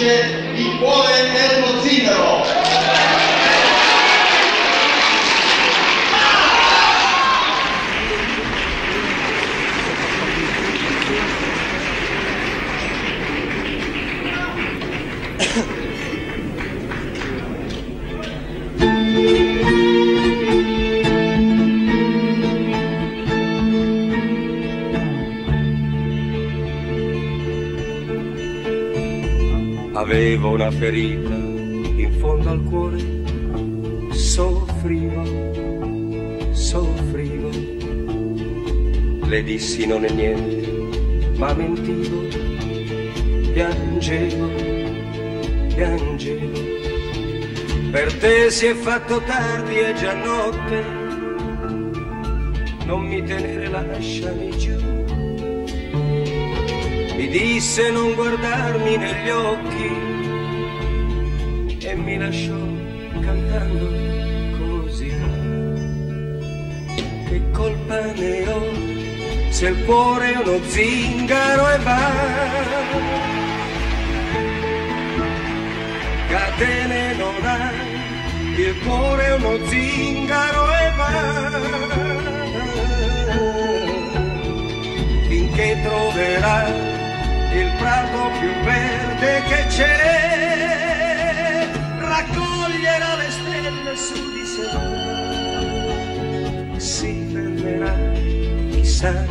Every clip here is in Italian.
dice il cuore è uno zingaro. Avevo una ferita in fondo al cuore, soffrivo, soffrivo. Le dissi non è niente, ma mentivo, piangevo, piangevo. Per te si è fatto tardi, è già notte, non mi tenere, lasciami giù. Mi disse non guardarmi negli occhi e mi lasciò cantando così. Che colpa ne ho se il cuore è uno zingaro e va? Catene non ha, il cuore è uno zingaro e va. Finché troverà il prato più verde che c'è, raccoglierà le stelle su di sé, si fermerà, chissà,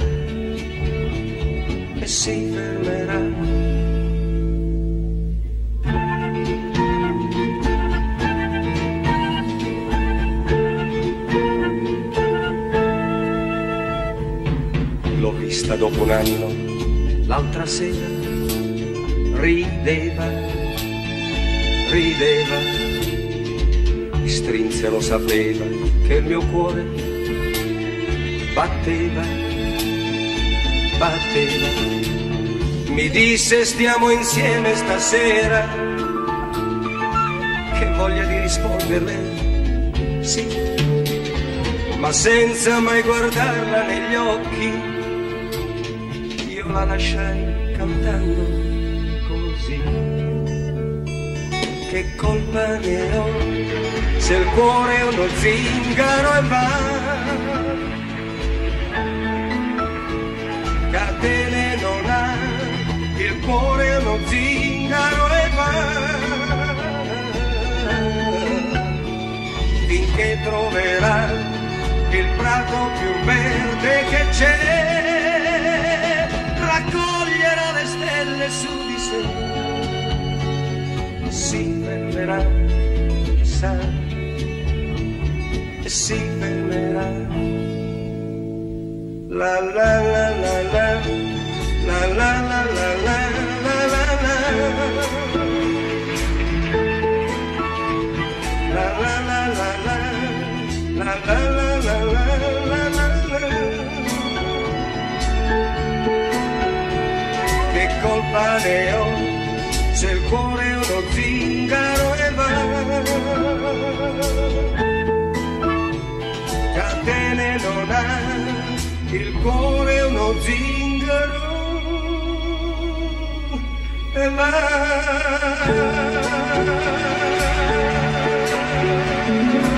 e si fermerà. L'ho vista dopo un anno, l'altra sera, rideva, rideva, mi strinse, lo sapeva che il mio cuore batteva, batteva. Mi disse stiamo insieme stasera, che voglia di risponderle sì, ma senza mai guardarla negli occhi. La lasciai cantando così. Che colpa ne ho se il cuore è uno zingaro e va? Catene non ha, il cuore è uno zingaro e va. Finché troverà il prato più verde che c'è, raccoglierà le stelle su di sé, si fermerà, chissà, e si fermerà. La la la la la, la la la la la, la la la, la la la la la, la la la la la. Colpa ne ho se il cuore è uno zingaro e va? Catene non ha, il cuore è uno zingaro e va.